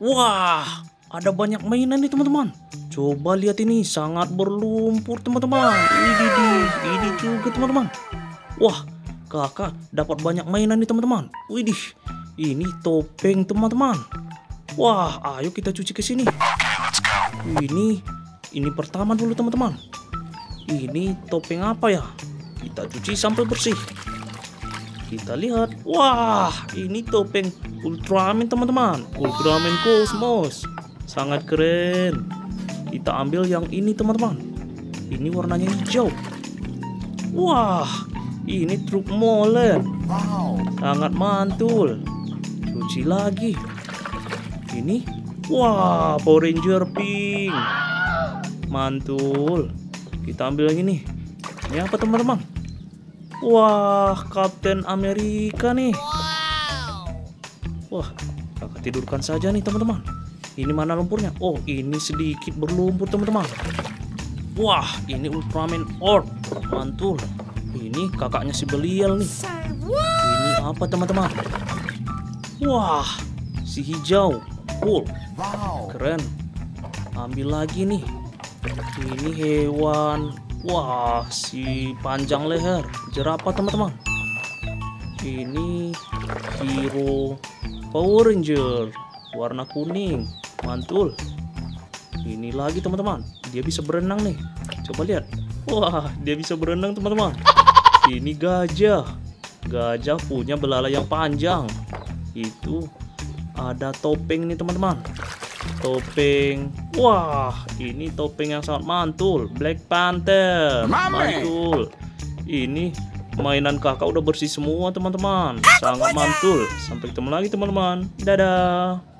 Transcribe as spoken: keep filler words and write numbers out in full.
Wah, ada banyak mainan nih teman-teman. Coba lihat ini, sangat berlumpur teman-teman. Ini ini juga teman-teman. Wah, kakak dapat banyak mainan nih teman-teman. Widih, ini topeng teman-teman. Wah, ayo kita cuci ke sini. Ini, ini pertama dulu teman-teman. Ini topeng apa ya? Kita cuci sampai bersih. Kita lihat, wah, ini topeng Ultraman teman-teman. Ultraman Cosmos, sangat keren. Kita ambil yang ini teman-teman. Ini warnanya hijau. Wah, ini truk molen. Sangat mantul. Cuci lagi. Ini, wah, Power Ranger pink. Mantul. Kita ambil yang ini. Ini apa teman-teman? Wah, Kapten Amerika nih. Wah, kakak tidurkan saja nih teman-teman. Ini mana lumpurnya? Oh, ini sedikit berlumpur teman-teman. Wah, ini Ultraman Orb. Mantul. Ini kakaknya si Belial nih. Ini apa teman-teman? Wah, si hijau. Cool. Keren. Ambil lagi nih. Ini hewan. Wah, si panjang leher. Jerapah teman-teman. Ini hero Power Ranger warna kuning. Mantul. Ini lagi teman-teman. Dia bisa berenang nih. Coba lihat. Wah, dia bisa berenang teman-teman. Ini gajah. Gajah punya belalai yang panjang. Itu ada topeng nih teman-teman. Topeng. Wah, ini topeng yang sangat mantul. Black Panther. Mantul. Ini mainan kakak udah bersih semua teman-teman. Sangat mantul. Sampai ketemu lagi teman-teman. Dadah.